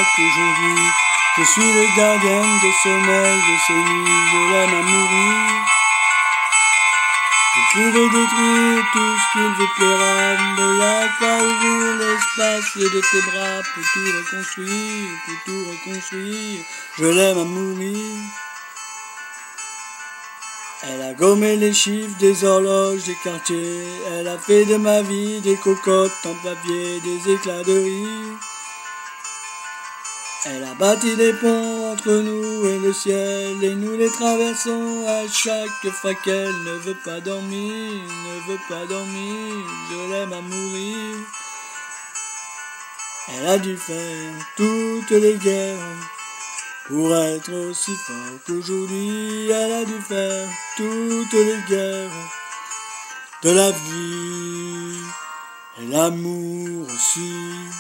qu'aujourd'hui je suis le gardien de sommeil de ces nuits, je l'aime à mourir. Vous pouvez détruire tout ce qu'il vous plaira, mais y'a qu'à ouvrir l'espace de tes bras pour tout reconstruire, je l'aime à mourir. Elle a gommé les chiffres des horloges des quartiers, elle a fait de ma vie des cocottes en papier, des éclats de rire. Elle a bâti des ponts entre nous et le ciel, et nous les traversons à chaque fois qu'elle ne veut pas dormir, je l'aime à mourir. Elle a dû faire toutes les guerres pour être aussi fort qu'aujourd'hui, elle a dû faire toutes les guerres de la vie et l'amour aussi.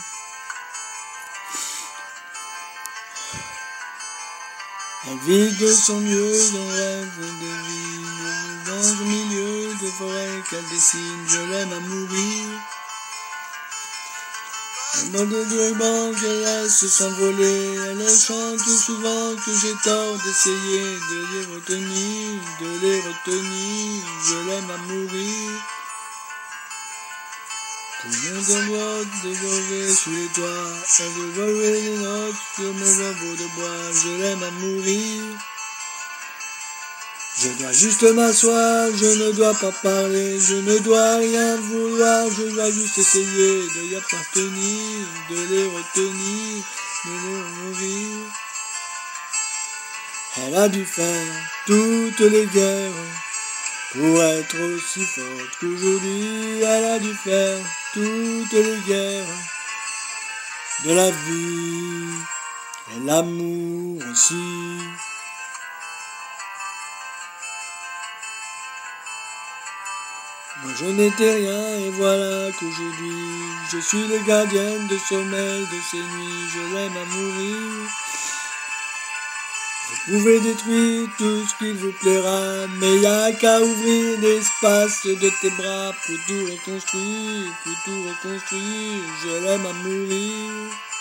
Elle vit de son mieux dans rêve de vie, dans le milieu de forêt qu'elle dessine, je l'aime à mourir. Elle me donne des rubans qu'elle laisse s'envoler, elle chante souvent que j'ai tort d'essayer de les retenir, je l'aime à mourir. Tout le monde boîte dévorée sous les toits, elle dévorait les notes sur mes lambeaux de bois, je l'aime à mourir. Je dois juste m'asseoir, je ne dois pas parler, je ne dois rien vouloir, je dois juste essayer de y appartenir, de les retenir, de les mourir. Elle a dû faire toutes les guerres pour être aussi forte qu'aujourd'hui, elle a dû faire toutes les guerres de la vie et l'amour aussi. Moi je n'étais rien et voilà qu'aujourd'hui je suis le gardien de sommeil de ces nuits, je l'aime à mourir. Vous pouvez détruire tout ce qu'il vous plaira, mais y'a qu'à ouvrir l'espace de tes bras pour tout reconstruire, je l'aime à mourir.